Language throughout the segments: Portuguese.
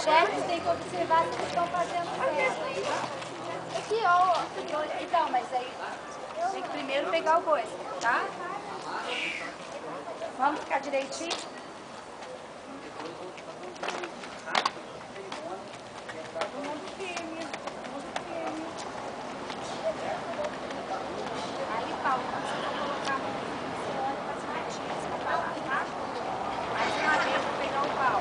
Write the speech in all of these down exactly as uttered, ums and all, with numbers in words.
manchetes tem que observar se eles estão fazendo certo. Aqui, ó. Então, mas aí tem que primeiro pegar o boi, tá? Vamos ficar direitinho? Muito firme, muito firme. Aí, Paulo, quando você for colocar a mão aqui, você olha para as matinhas para falar, tá? Mais uma vez, vou pegar o pau.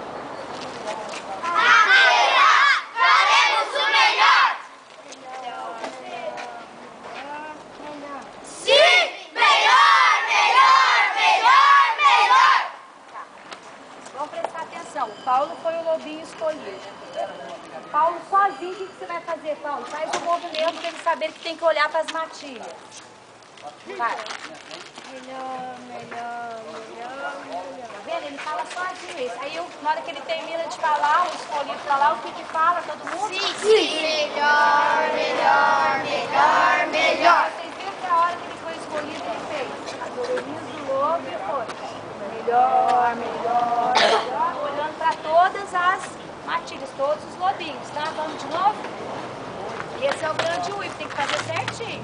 Faremos o melhor! Sim! Melhor, melhor, melhor, melhor! Tá. Vamos prestar atenção. O Paulo foi o lobinho escolhido. Paulo sozinho, o que você vai fazer, Paulo? Faz o movimento para ele saber que tem que olhar para as matilhas. Vai. Melhor, melhor, melhor, melhor. Tá vendo? Ele fala sozinho isso. Aí, eu, na hora que ele termina de falar, o escolhido falar, o que que fala? Todo mundo? Sim, sim! Melhor, melhor, melhor, melhor! Vocês viram que a hora que ele foi escolhido, ele fez as orelhinhas do lobo e foi melhor, melhor, melhor, olhando para todas as matilhas, todos os lobinhos, tá? Vamos de novo? E esse é o grande uivo, tem que fazer certinho.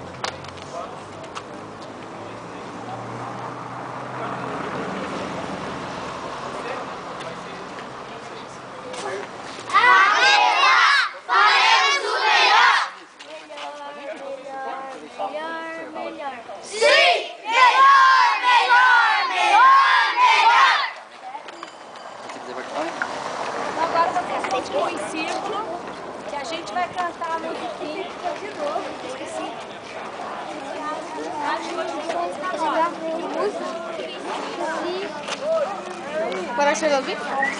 Ficou em círculo, que a gente vai cantar a musiquinha de novo, esqueci. Para chegar aqui?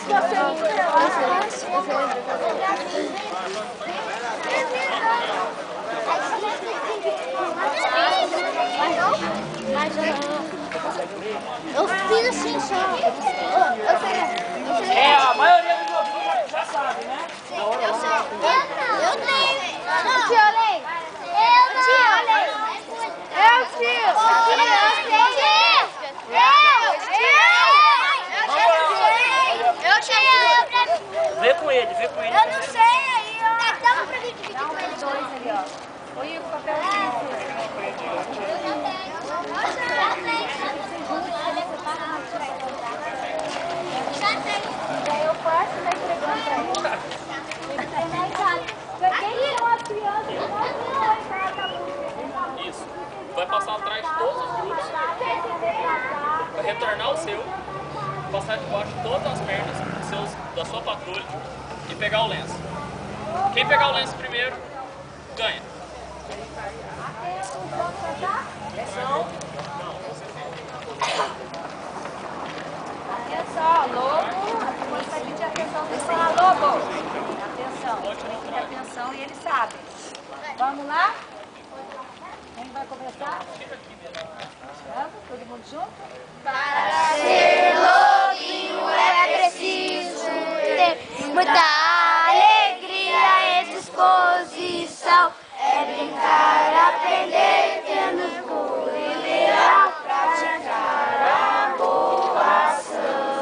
Eu fiz assim só. Eu sei. É, a maioria dos lobinhos já sabe, né? Eu sei. Eu não. Eu tenho. Eu te olhei. Eu te olhei. Eu te olhei. Eu te olhei. Vê com ele, vê com ele. Eu não sei aí, ó. Dá uma pra mim dividir Dá um com ele. dois ali, ó. Põe o papelzinho. Eu já tenho. Eu já tenho. Já tenho. Daí eu passo e vai entregando pra ele. Quem são as crianças que não estão em casa? Isso. Vai passar atrás de todos os grupos. Vai retornar o seu. Passar debaixo de todas as pernas dos seus, da sua patrulha e pegar o lenço. Quem pegar o lenço primeiro, ganha. Atenção. Atenção, lobo. Você vai pedir atenção para falar, lobo. Atenção, tem que ter atenção e eles sabem. Vamos lá? Quem vai começar? Vamos, todo mundo junto? Para ser lobinho é preciso ter muita alegria e disposição. É brincar, aprender, tendo puro e leal, praticar a boa ação.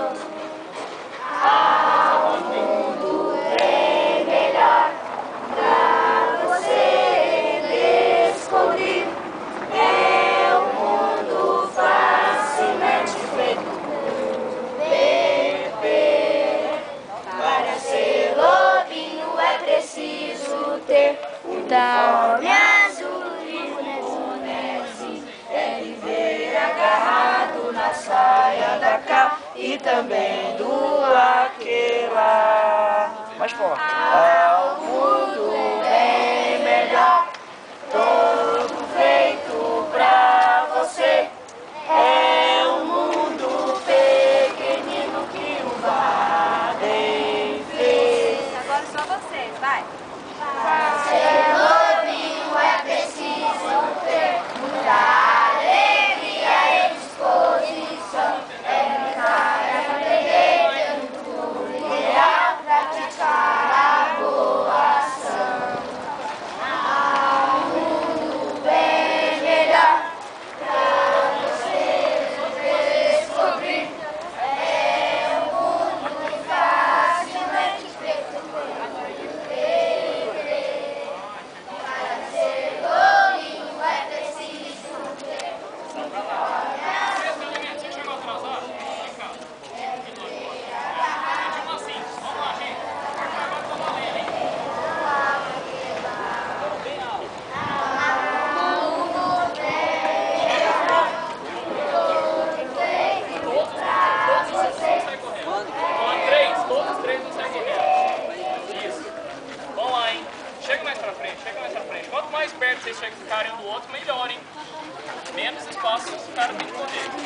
Ao mundo bem melhor pra você descobrir. É um mundo facilmente feito por bebê. Para ser lobinho é preciso ter uniforme azul e bonezinho. É viver agarrado na saia da cá e também do aquela. Mais forte. Ao mundo bem melhor, todo feito pra você. É um mundo pequenino que o Baden fez. Agora só vocês, vai. Para ser lobinho é preciso ter muita alegria e disposição. É brincar, aprender, ter um ideal, praticar a boa dele.